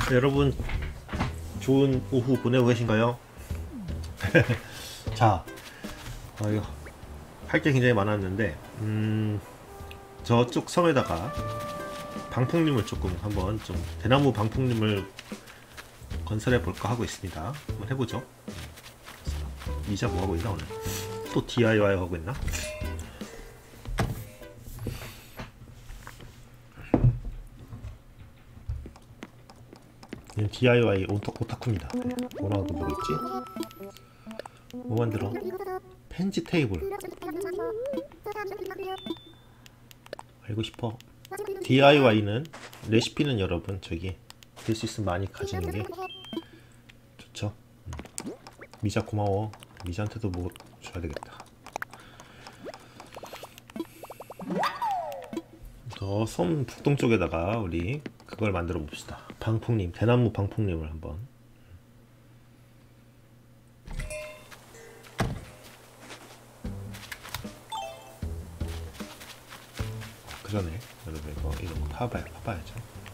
여러분 좋은 오후 보내고 계신가요? 자, 이거 할 게 굉장히 많았는데 저쪽 섬에다가 방풍림을 조금 한번 좀 대나무 방풍림을 건설해 볼까 하고 있습니다. 한번 해보죠. 미자 뭐 하고 있나 오늘? 또 DIY 하고 있나? DIY 오타쿠입니다. 뭐라고 보고 있지? 뭐 만들어? 펜지 테이블. 알고 싶어. DIY는 레시피는 여러분 저기 될 수 있으면 많이 가지는 게 좋죠. 미자 고마워. 미자한테도 뭐 줘야 되겠다. 섬 북동쪽에다가 우리 그걸 만들어 봅시다. 방풍림, 대나무 방풍림을 한번. 그 전에 여러분 이거 이런 거 파봐야죠.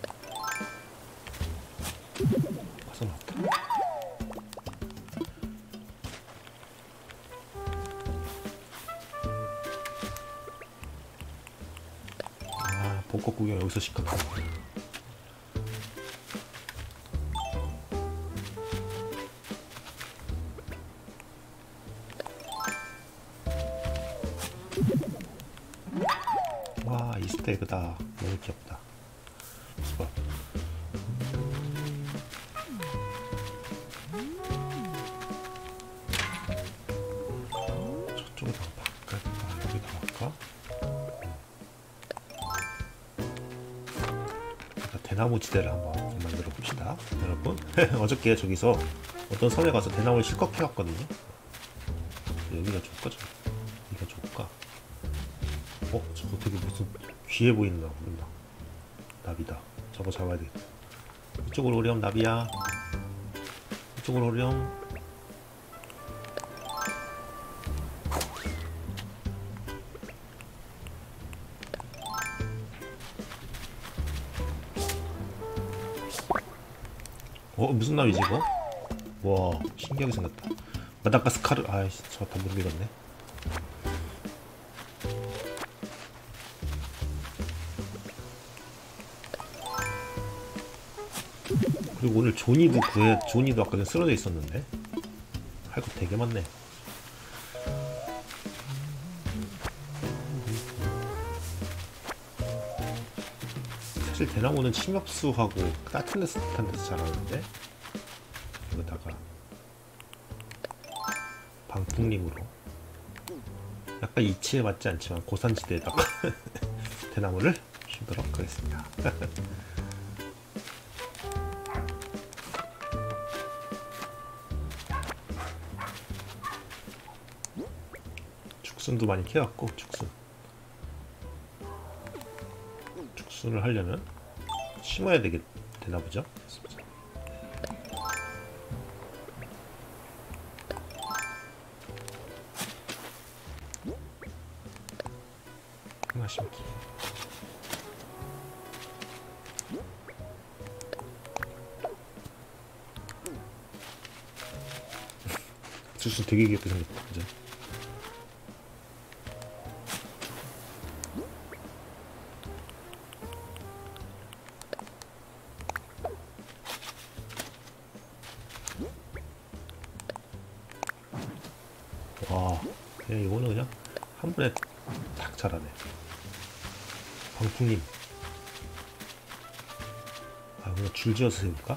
와서 나왔다. 벚꽃 구경 여기서 시켰나? 와, 이스터에그다. 너무 귀엽다. 수박. 저쪽에다 할까? 여기다 할까? 대나무 지대를 한번 만들어 봅시다. 여러분 어저께 저기서 어떤 섬에 가서 대나무를 실컷 캐왔거든요. 여기가 좋을까? 여기가 좋을까? 저거 되게 무슨 귀해 보인다. 나비다. 저거 잡아야 되겠다. 이쪽으로 오렴 나비야. 이쪽으로 오렴. 무슨 나비지 이거? 와, 신기하게 생겼다. 마다가스카르. 아이씨, 저 다 못 읽었네. 그리고 오늘 조니도 조니도 아까 전에 쓰러져 있었는데 할 거 되게 많네. 사실 대나무는 침엽수하고 따뜻한 데서 자라는데 여기다가 방풍림으로 약간 이치에 맞지 않지만 고산지대에다가 대나무를 심도록 하겠습니다. 죽순도 많이 캐왔고 죽순을 하려면 심어야 되나 보죠. 하나 심기. 죽순 되게 귀엽게 생겼다. 그죠? 와, 그냥 이거는 그냥 한 번에 딱 자라네. 방풍님. 그냥 줄 지어서 세울까?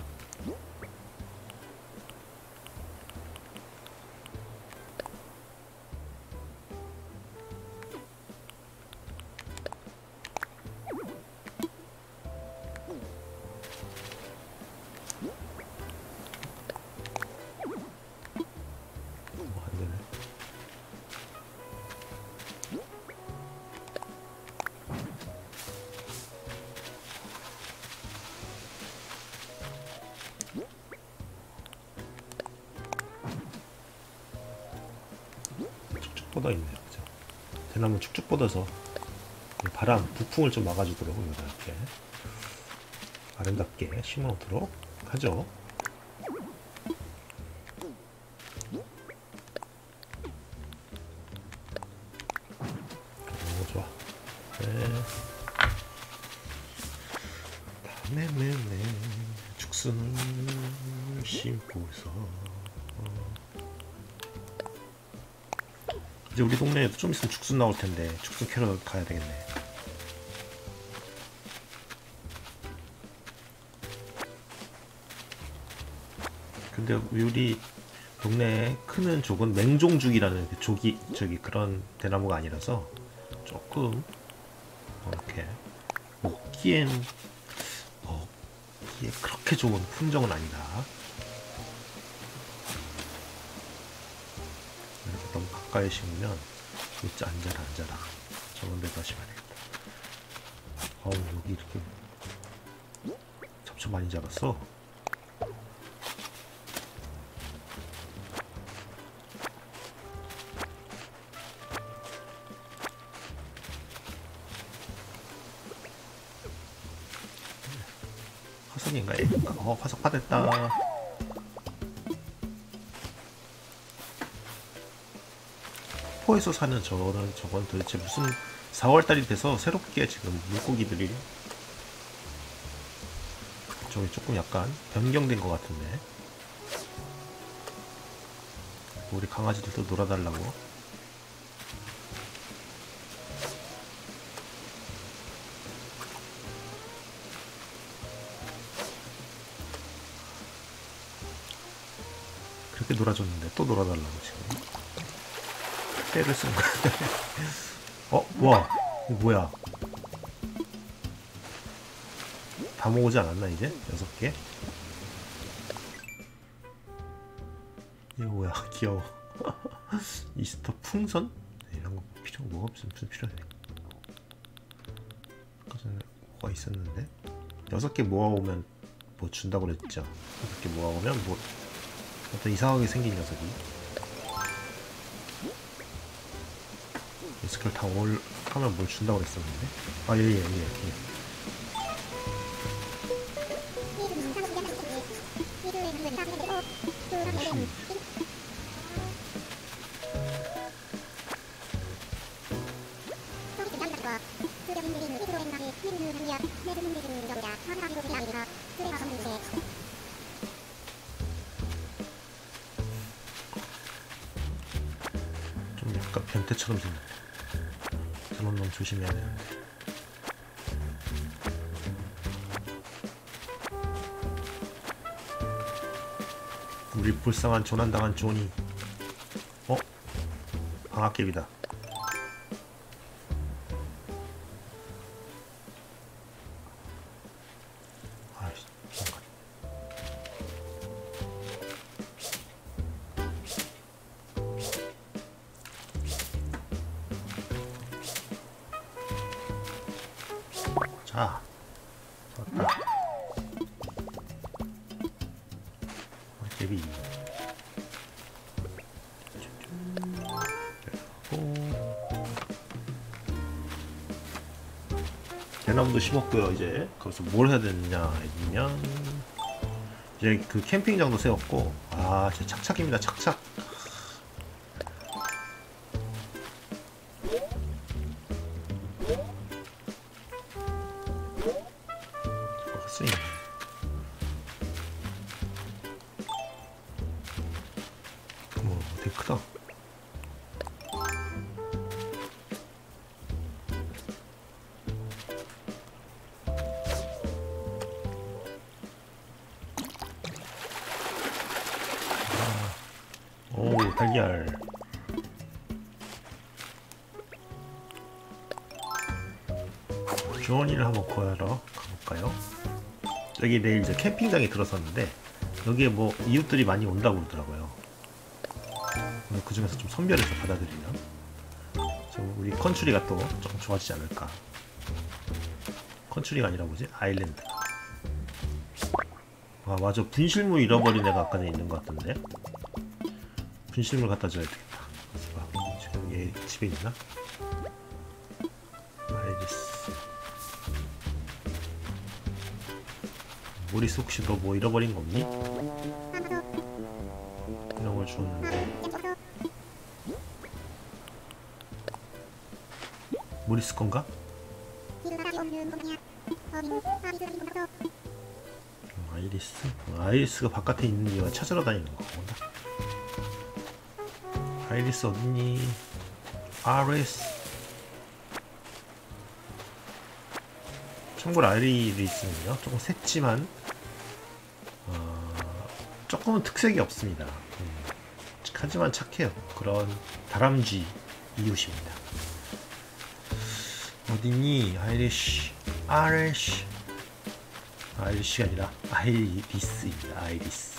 뻗어 있네요. 그죠? 대나무 축축 뻗어서 바람, 북풍을 좀 막아주도록 이렇게 아름답게 심어놓도록 하죠. 오, 좋아. 네네네. 죽순을 심고서 이제 우리 동네에도 좀 있으면 죽순 나올 텐데 죽순 캐러 가야 되겠네. 근데 우리 동네에 크는 족은 맹종죽이라는 그 족이 저기 그런 대나무가 아니라서 조금 이렇게 먹기에 그렇게 좋은 품종은 아니다. 이렇게 너무 가까이 심으면 진짜 안 자라. 저런 데다 심어야 되겠다. 어우, 여기 이렇게 잡초 많이 자랐어. 화석인가? 화석 파됐다. 포에서 사는 저건 도대체 무슨 4월달이 돼서 새롭게 지금 물고기들이 저기 조금 약간 변경된 것 같은데. 우리 강아지들도 놀아달라고. 그렇게 놀아줬는데 또 놀아달라고 지금 때를 쓴 거야. 와, 이거 뭐야? 다 모으지 않았나 이제? 6개? 이거 뭐야? 귀여워. 이스터 풍선? 이런 거 뭐가 무슨 필요해? 아까 전에 뭐가 있었는데? 6개 모아오면 뭐 준다고 그랬죠? 6개 모아오면 뭐 어떤 이상하게 생긴 녀석이 스킬 다 하면 뭘 준다고 그랬었는데. 아, 예. 좀 약간 변태처럼 생겼네. 저런 놈 조심해야 되는데. 우리 불쌍한 조난당한 존이. 방앗개비다. 아이씨, 자, 좋았다. 방앗개비. 대나무도 심었고요. 이제 거기서 뭘 해야 되느냐 했냐면 이제 그 캠핑장도 세웠고. 아, 진짜 착착입니다. 착착. 쓰이네. 되게 크다. 오, 달걀. 주원이를 한번 구하러 가볼까요? 여기 내일 이제 캠핑장에 들어섰는데 여기에 뭐 이웃들이 많이 온다고 그러더라고요. 그 중에서 좀 선별해서 받아들이면 좀 우리 컨츄리가 또 조금 좋아지지 않을까. 컨츄리가 아니라 뭐지? 아일랜드. 아, 맞아. 분실물 잃어버린 애가 아까 전에 있는 것 같은데. 분실물 갖다 줘야 되겠다. 지금 얘 집에 있나? 아이리스. 모리스 혹시 너 뭐 잃어버린 거 없니? 이런 걸 주었는데 모리스 건가? 아이리스? 아이리스가 바깥에 있는 이유가 찾으러 다니는 거구나. 아이리스 어딨니? 아이리스. 참고로 아이리스는요 조금 샜지만 조금은 특색이 없습니다. 하지만 착해요. 그런 다람쥐 이웃입니다. 어딨니? 아이리시. 아이리시가 아니라 아이리스입니다. 아이리스.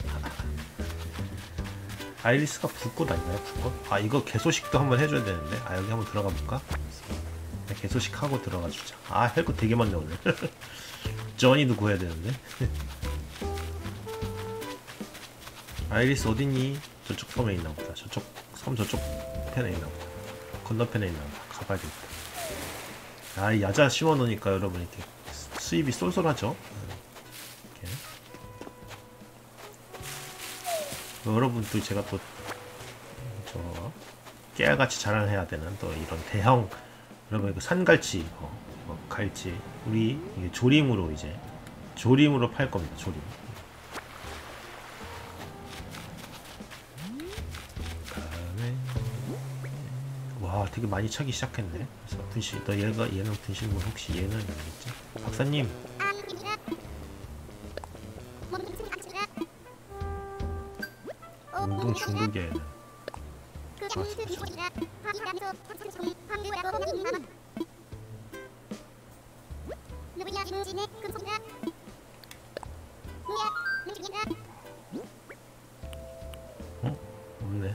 아이리스가 불꽃 아닌가요? 불꽃? 아 이거 개소식도 한번 해줘야 되는데. 아 여기 한번 들어가 볼까? 개소식 하고 들어가 주자. 아 할 거 되게 많네 오늘. 저니도 구해야 되는데. 아이리스 어딨니? 저쪽 섬에 있나 보다. 저쪽 섬 저쪽 편에 있나 보다. 건너편에 있나 보다. 가봐야겠다. 아 이 야자 심어 놓으니까 여러분 이렇게 수입이 쏠쏠하죠. 이렇게. 여러분들 제가 또 저 깨알같이 자랑해야 되는 또 이런 대형 여러분 그 산갈치 갈치 우리 이게 조림으로 이제 조림으로 팔 겁니다. 조림. 와 되게 많이 차기 시작했네. 그래서 분실 너 얘는 분실물 혹시 얘는 아니겠지? 박사님 운동 중독이야 얘는. 좋았어. 없네.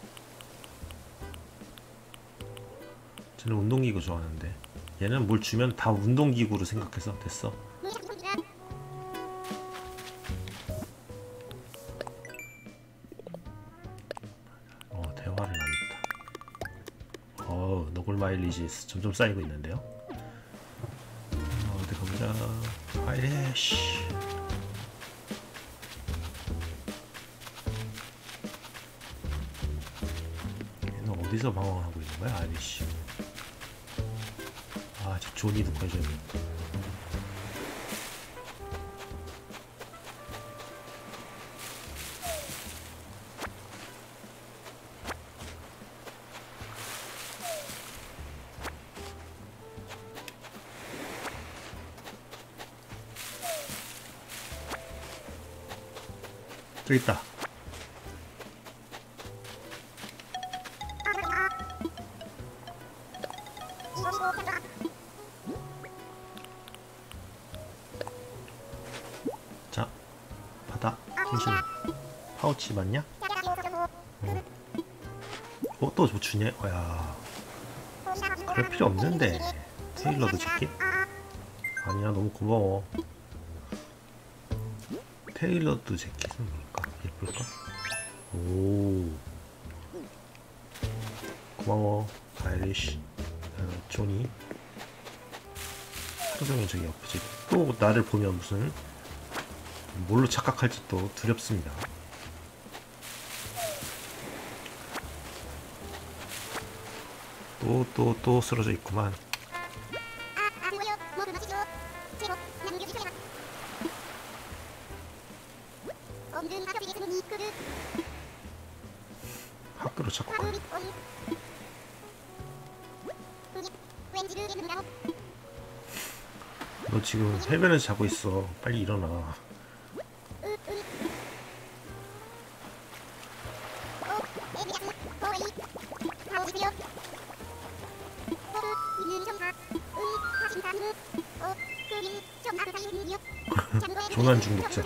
쟤는 운동기구 좋아하는데 얘는 뭘 주면 다 운동기구로 생각해서 됐어. 대화를 나눴다. 노골 마일리지 점점 쌓이고 있는데요. 어디 가보자. 아이래쉬. 얘는 어디서 방황을 하고 있는 거야 아이래쉬. 아 저 조니도 구해줘야 돼. 저기 있다. 자, 받아. 당신 파우치 맞냐? 또 뭐 주냐? 야, 그럴 필요 없는데. 테일러드 재킷? 아니야, 너무 고마워. 테일러드 재킷은 뭘까? 예쁠까? 오, 고마워 아이리시. 조니 하루종일 저기 옆에 또 나를 보면 무슨 뭘로 착각할지 또 두렵습니다. 또 쓰러져 있구만. 학교로 자꾸 가. 너 지금 해변에서 자고 있어. 빨리 일어나. 조난 중독자.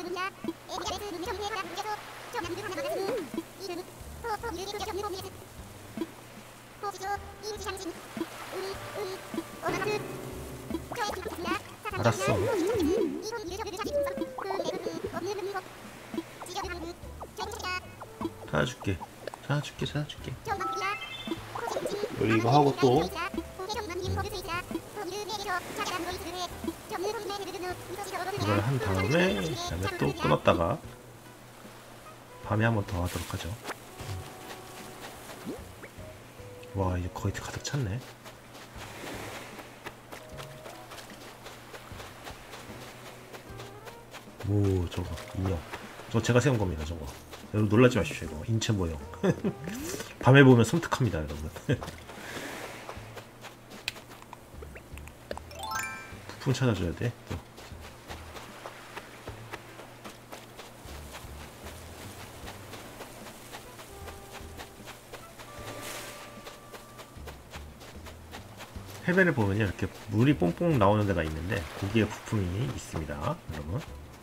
알았어. 찾아줄게. 우리 이거 하고 또 이걸 한 다음에 그다음에 또 끊었다가 밤에 한 번 더 하도록 하죠. 와, 이제 거의 가득 찼네. 오, 저거 인형. 저거 제가 세운 겁니다. 저거. 여러분 놀라지 마십시오. 이거 인체 모형. 밤에 보면 섬뜩합니다, 여러분. 부품 찾아줘야 돼. 또. 해변에 보면요, 이렇게 물이 뽕뽕 나오는 데가 있는데 거기에 부품이 있습니다, 여러분.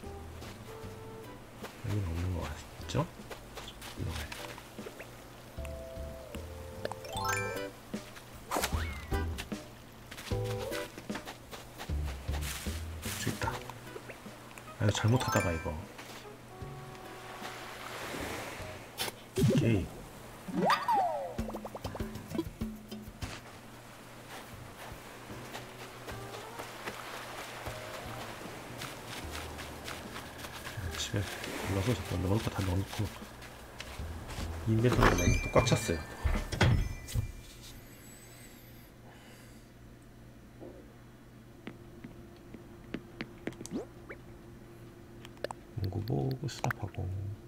여기는 없는 것 같죠? 저기 있다. 아, 이거 잘못하다가 이거. 오케이. 집에 올라서 잠깐 넣을 거 다 넣어놓고 인벤토리가 너무 또 꽉 찼어요. 연구보고 수납하고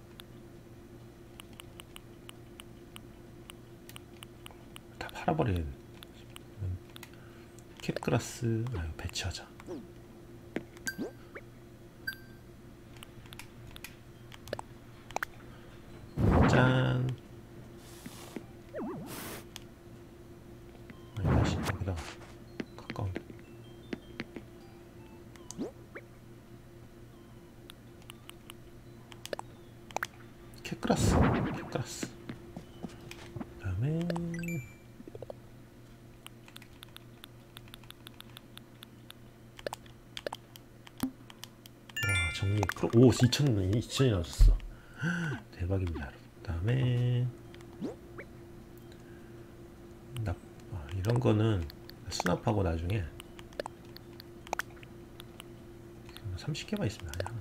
다 팔아버린 캡그라스. 아유, 배치하자. 짠. 아니, 다시 여기다가 가까운데. 캡그라스. 캡그라스. 그다음에 와, 정리 프로. 오, 2,000이 나왔어. 대박입니다, 여러분. 그다음에 이런 거는 수납하고 나중에 30개만 있으면 아니야.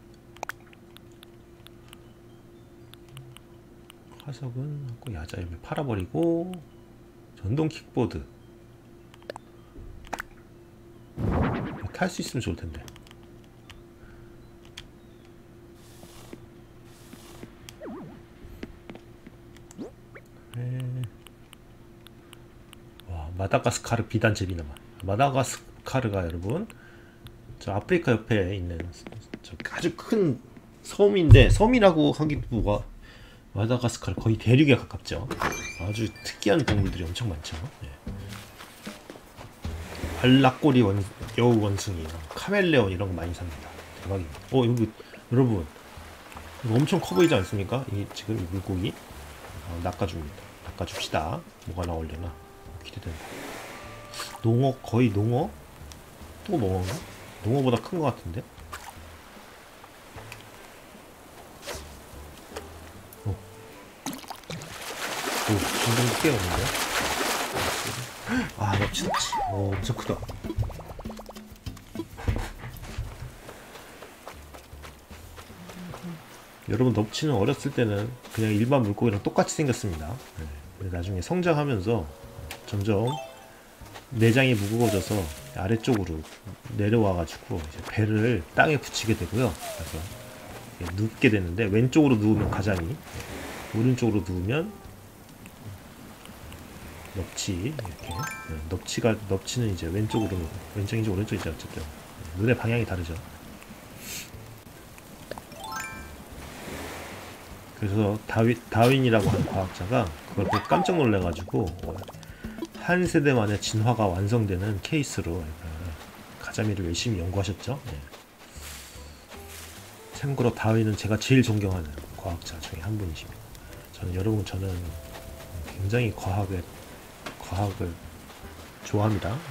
화석은 하고 야자 이렇게 팔아버리고 전동 킥보드 탈 수 있으면 좋을 텐데. 와, 마다가스카르 비단제비나마. 마다가스카르가 여러분 저 아프리카 옆에 있는 저 아주 큰 섬인데, 섬이라고 하기도 뭐가, 마다가스카르 거의 대륙에 가깝죠. 아주 특이한 동물들이 엄청 많죠. 네. 발락꼬리 여우 원숭이, 카멜레온 이런 거 많이 삽니다. 대박입니다. 여기 여러분 이거 엄청 커 보이지 않습니까? 지금 이 물고기 낚아줍니다. 낚아줍시다. 뭐가 나오려나 기대된다. 농어, 거의 농어? 또 농어인가? 농어보다 큰 것 같은데? 오, 점점 꽤 오는데? 아, 넙치. 오, 엄청 크다. 여러분, 넙치는 어렸을 때는 그냥 일반 물고기랑 똑같이 생겼습니다. 네. 나중에 성장하면서 점점 내장이 무거워져서 아래쪽으로 내려와가지고 이제 배를 땅에 붙이게 되고요. 그래서 눕게 되는데, 왼쪽으로 누우면 가자미, 오른쪽으로 누우면 넙치. 이렇게 넙치는 이제 왼쪽인지 오른쪽인지 어쨌든 눈의 방향이 다르죠. 그래서 다윈이라고 하는 과학자가 그걸 보고 깜짝 놀래가지고 한 세대 만에 진화가 완성되는 케이스로 가자미를 열심히 연구하셨죠. 네. 참고로 다윈은 제가 제일 존경하는 과학자 중에 한 분이십니다. 저는 굉장히 과학을 좋아합니다. 네.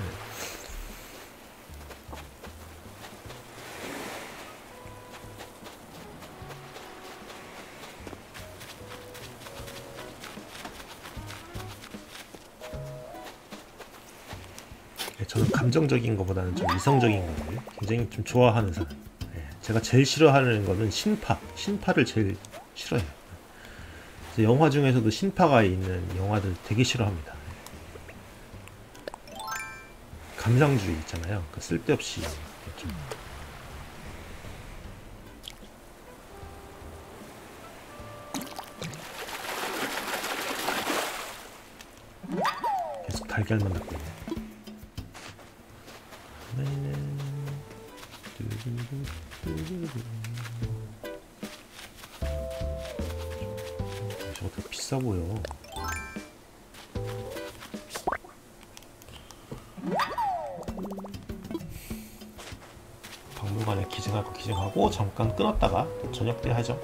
저는 감정적인 것보다는 좀 이성적인 거를 굉장히 좀 좋아하는 사람. 제가 제일 싫어하는 거는 신파를 제일 싫어해요. 그래서 영화 중에서도 신파가 있는 영화들 되게 싫어합니다. 감상주의 있잖아요. 그 쓸데없이 좀 계속 달걀만 넣고 있네. 저거 되게 비싸 보여. 박물관에 기증할 거 기증하고 잠깐 끊었다가 또 저녁 때 하죠.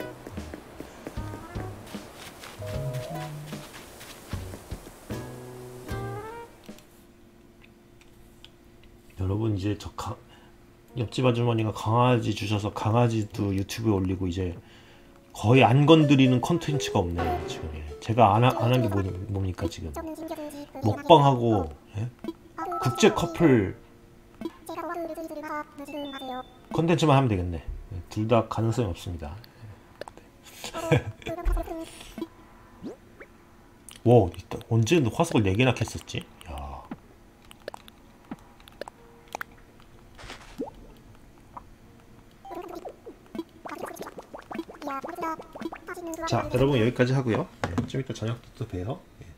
여러분 이제 옆집 아주머니가 강아지 주셔서 강아지도 유튜브에 올리고 이제 거의 안 건드리는 컨텐츠가 없네요 지금. 제가 안 한 게 뭡니까 지금. 먹방하고 국제 커플 컨텐츠만 하면 되겠네. 둘 다 가능성이 없습니다. 와, 언제 화석을 4개나 캤었지? 야. 자, 여러분 여기까지 하고요. 좀 이따 저녁 또 봬요.